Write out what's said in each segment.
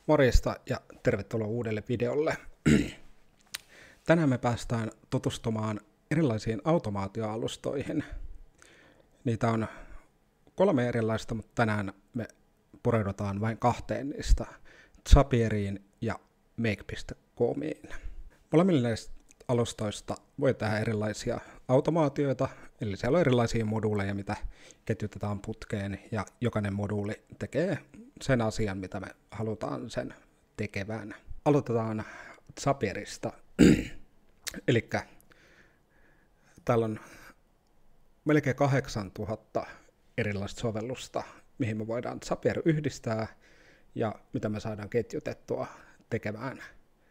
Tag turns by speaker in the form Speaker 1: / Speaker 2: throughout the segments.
Speaker 1: Morjesta ja tervetuloa uudelle videolle. Tänään me päästään tutustumaan erilaisiin automaatioalustoihin. Niitä on 3 erilaista, mutta tänään me pureudutaan vain 2 niistä, Zapieriin ja Make.comiin. Molemmille näistä alustoista voi tehdä erilaisia automaatioita, eli siellä on erilaisia moduuleja, mitä ketjutetaan putkeen, ja jokainen moduuli tekee sen asian, mitä me halutaan sen tekevän. Aloitetaan Zapierista. Eli täällä on melkein 8000 erilaista sovellusta, mihin me voidaan Zapier yhdistää, ja mitä me saadaan ketjutettua tekemään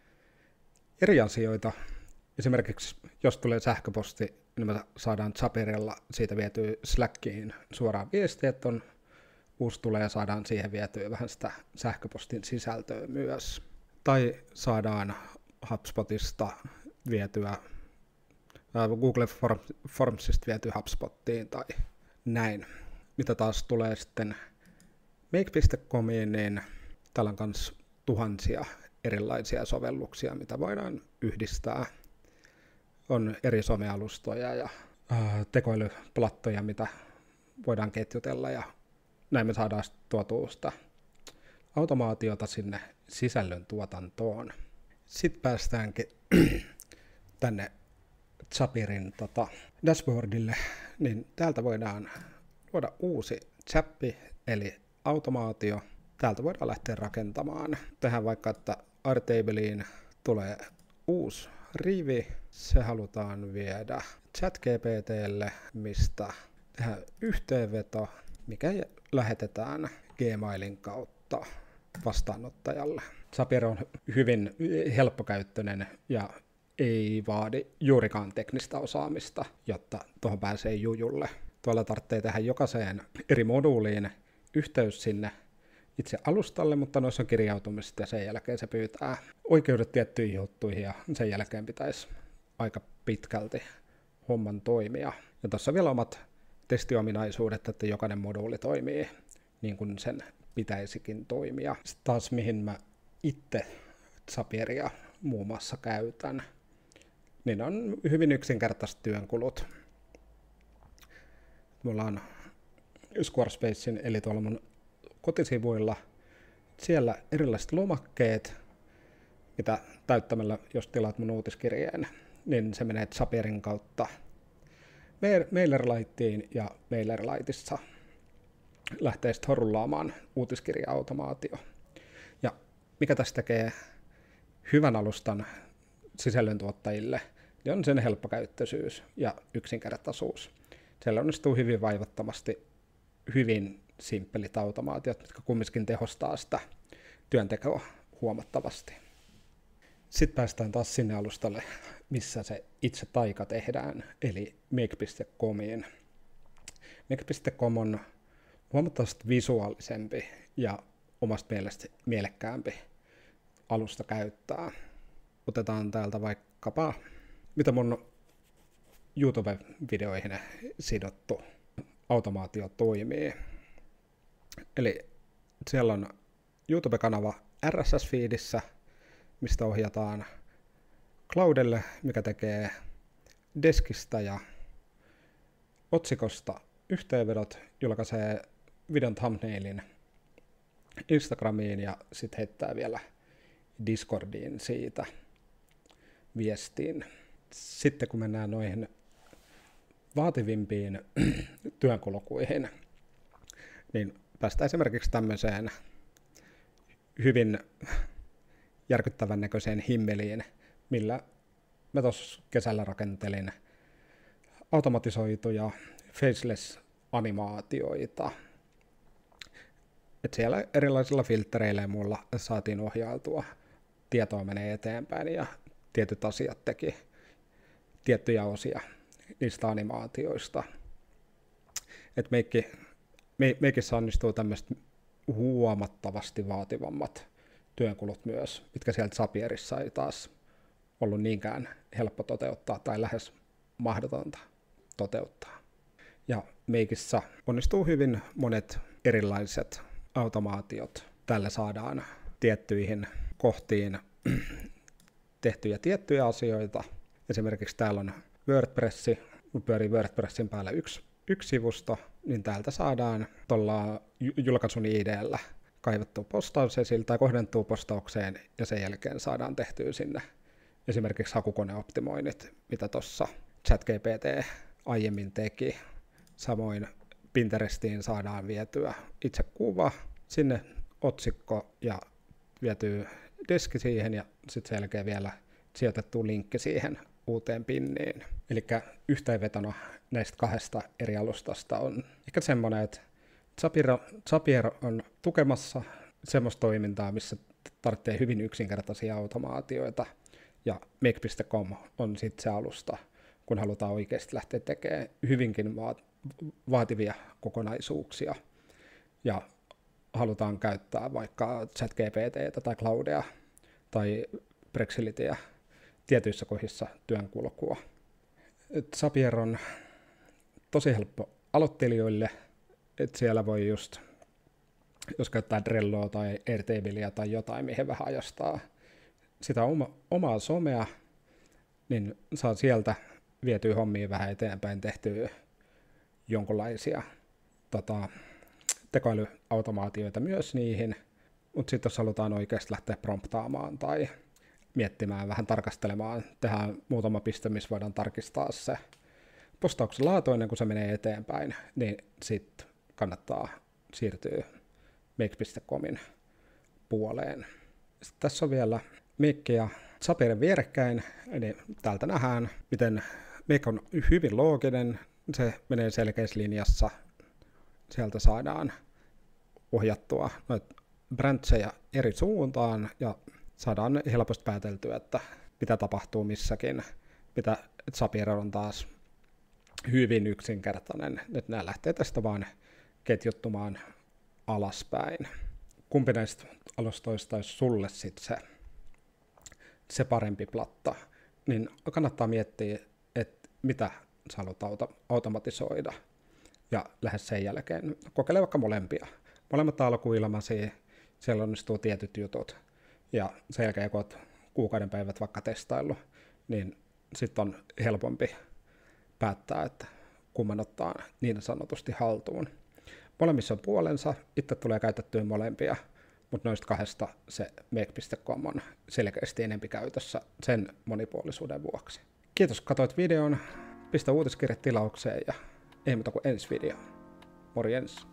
Speaker 1: eri asioita. Esimerkiksi jos tulee sähköposti, niin me saadaan Zapierilla siitä vietyä Slackiin suoraan viestiä, että on uusi tulee ja saadaan siihen vietyä vähän sitä sähköpostin sisältöä myös. Tai saadaan HubSpotista vietyä, Google Formsista vietyä HubSpottiin tai näin. Mitä taas tulee sitten Make.comiin, niin täällä on myös tuhansia erilaisia sovelluksia, mitä voidaan yhdistää. On eri somealustoja ja tekoälyplattoja, mitä voidaan ketjutella, ja näin me saadaan tuotua sitä automaatiota sinne sisällön tuotantoon. Sitten päästäänkin tänne Zapierin dashboardille, niin täältä voidaan luoda uusi chappi, eli automaatio. Täältä voidaan lähteä rakentamaan. Tehdään vaikka, että Airtableen tulee uusi rivi. Se halutaan viedä ChatGPTlle, mistä tehdään yhteenveto, mikä lähetetään Gmailin kautta vastaanottajalle. Zapier on hyvin helppokäyttöinen ja ei vaadi juurikaan teknistä osaamista, jotta tuohon pääsee jujulle. Tuolla tarvitsee tehdä jokaiseen eri moduuliin yhteys sinne itse alustalle, mutta noissa on kirjautumiset ja sen jälkeen se pyytää oikeudet tiettyihin juttuihin ja sen jälkeen pitäisi aika pitkälti homman toimia. Ja tuossa on vielä omat testiominaisuudet, että jokainen moduuli toimii niin kuin sen pitäisikin toimia. Sitten taas mihin mä itse Zapieria muun muassa käytän, niin on hyvin yksinkertaiset työnkulut. Mulla on Squarespacein, eli tuolla mun kotisivuilla, siellä erilaiset lomakkeet, mitä täyttämällä, jos tilaat mun uutiskirjeen, niin se menee Zapierin kautta MailerLiteen, ja MailerLiteissa lähtee sitten rullaamaan uutiskirja-automaatio. Ja mikä tästä tekee hyvän alustan sisällöntuottajille, niin on sen helppokäyttöisyys ja yksinkertaisuus. Siellä onnistuu hyvin vaivattomasti hyvin simppelit automaatiot, jotka kumminkin tehostaa sitä työntekoa huomattavasti. Sitten päästään taas sinne alustalle, missä se itse taika tehdään, eli Make.comiin. Make.com on huomattavasti visuaalisempi ja omasta mielestä mielekkäämpi alusta käyttää. Otetaan täältä vaikkapa, mitä mun YouTube-videoihin sidottu automaatio toimii. Eli siellä on YouTube-kanava RSS-feedissä, mistä ohjataan Cloudelle, mikä tekee deskistä ja otsikosta yhteenvedot, julkaisee videon thumbnailin Instagramiin ja sitten heittää vielä Discordiin siitä viestiin. Sitten kun mennään noihin vaativimpiin työnkulkuihin, niin päästään esimerkiksi tämmöiseen hyvin järkyttävän näköiseen himmeliin, millä mä tuossa kesällä rakentelin automatisoituja faceless-animaatioita. Et siellä erilaisilla filtreillä mulla saatiin ohjailtua, tietoa menee eteenpäin ja tietyt asiat teki tiettyjä osia niistä animaatioista. Et Makeissä onnistuu tämmöiset huomattavasti vaativammat työnkulut myös, mitkä sieltä Zapierissa ei taas ollut niinkään helppo toteuttaa tai lähes mahdotonta toteuttaa. Ja Makeissä onnistuu hyvin monet erilaiset automaatiot. Tällä saadaan tiettyihin kohtiin tehtyjä tiettyjä asioita. Esimerkiksi täällä on WordPress, kun pyörii WordPressin päällä yksi sivusto, niin täältä saadaan tuolla julkaisun ID:llä kaivattua postaus esille tai kohdentuu postaukseen, ja sen jälkeen saadaan tehtyä sinne esimerkiksi hakukoneoptimoinnit, mitä tuossa ChatGPT aiemmin teki. Samoin Pinterestiin saadaan vietyä itse kuva, sinne otsikko ja vietyä deski siihen, ja sitten sen jälkeen vielä sijoitettu linkki siihen uuteen pinniin. Eli yhteenvetona näistä kahdesta eri alustasta on ehkä semmoinen, että Zapier on tukemassa semmoista toimintaa, missä tarvitsee hyvin yksinkertaisia automaatioita, ja Make.com on sitten se alusta, kun halutaan oikeasti lähteä tekemään hyvinkin vaativia kokonaisuuksia, ja halutaan käyttää vaikka ChatGPT:tä tai Cloudea tai Brexilia tietyissä kohdissa työnkulkua. Zapier on tosi helppo aloittelijoille, että siellä voi just, jos käyttää Trelloa tai Airtableä tai jotain, mihin vähän ajastaa sitä omaa somea, niin saa sieltä vietyä hommia vähän eteenpäin, tehtyä jonkinlaisia tekoälyautomaatioita myös niihin, mutta sitten jos halutaan oikeasti lähteä promptaamaan tai miettimään, vähän tarkastelemaan, tehdään muutama piste, missä voidaan tarkistaa se postauksen laatu ennen kuin se menee eteenpäin, niin sitten kannattaa siirtyä Make.comin puoleen. Sitten tässä on vielä Make ja Zapierin vierekkäin, eli täältä nähdään, miten Make on hyvin looginen, se menee selkeässä linjassa, sieltä saadaan ohjattua noita brancheja eri suuntaan, ja saadaan helposti pääteltyä, että mitä tapahtuu missäkin, mitä Zapier on taas hyvin yksinkertainen, että nämä lähtee tästä vaan ketjuttumaan alaspäin. Kumpi näistä alustoista olisi sulle sitten se parempi platta, niin kannattaa miettiä, että mitä sä haluat automatisoida, ja lähes sen jälkeen kokeile vaikka molempia. Molemmat alkuilmaisia, siellä onnistuu tietyt jutut, ja sen jälkeen kun olet kuukauden päivät vaikka testaillut, niin sitten on helpompi päättää, että kumman ottaa niin sanotusti haltuun. Molemmissa on puolensa, itse tulee käytettyä molempia, mutta noista kahdesta se Make.com on selkeästi enempi käytössä sen monipuolisuuden vuoksi. Kiitos kun katsoit videon, pistä uutiskirje tilaukseen ja ei muuta kuin ensi video. Morjens!